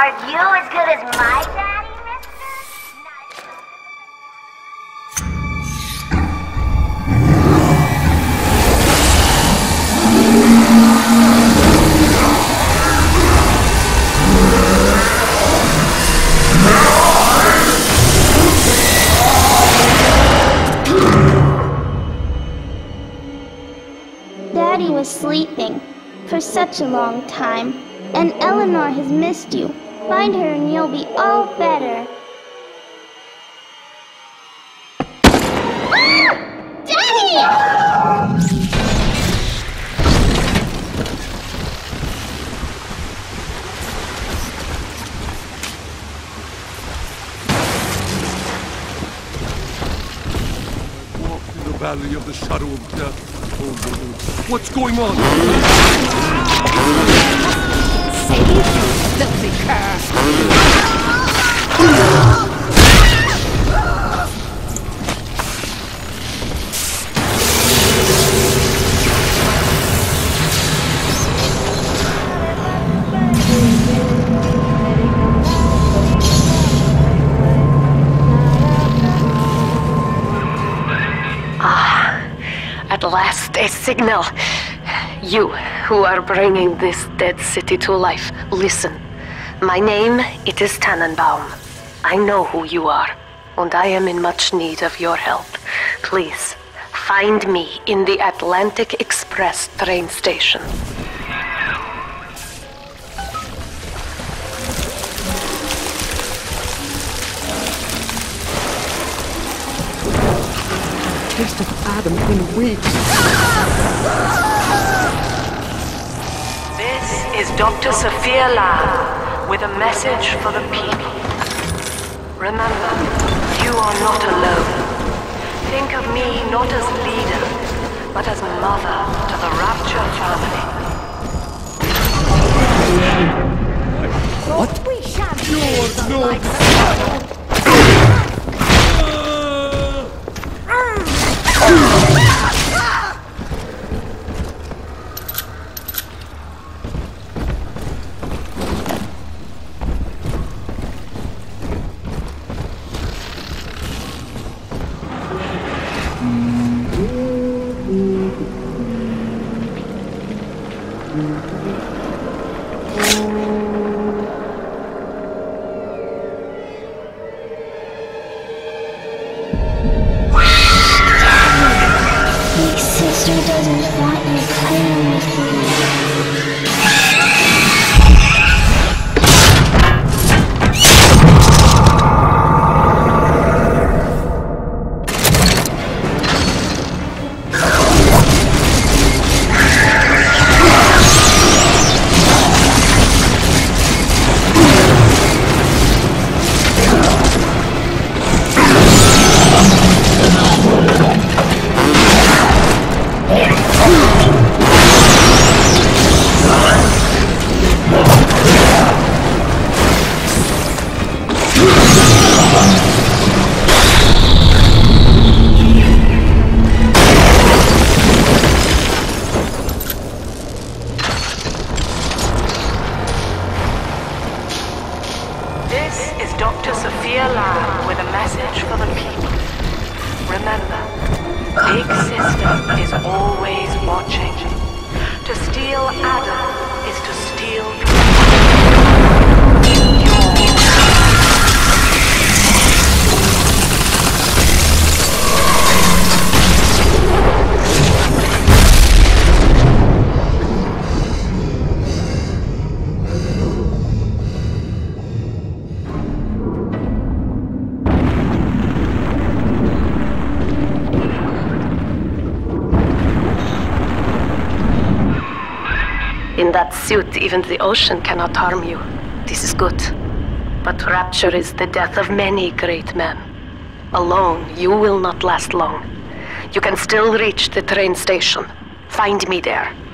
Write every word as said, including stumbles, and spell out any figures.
Are you as good as my daddy, mister? Daddy was sleeping for such a long time, and Eleanor has missed you. Find her and you'll be all better. Ah! Daddy! Walk through the valley of the shadow of death. Oh Lord, what's going on? Save you, filthy cur! At last, a signal. You, who are bringing this dead city to life, listen. My name, it is Tannenbaum. I know who you are, and I am in much need of your help. Please, find me in the Atlantic Express train station. Taste of Adam in weeks. This is Doctor Sophia Lamb with a message for the people. Remember, you are not alone. Think of me not as leader, but as mother to the Rapture family. What? We shall You're no... Big sister doesn't want you playing with me. This is Doctor Sophia Lamb with a message for the people. Remember, Big Sister is always watching. To steal Adam is to steal In that suit, even the ocean cannot harm you. This is good. But Rapture is the death of many great men. Alone, you will not last long. You can still reach the train station. Find me there.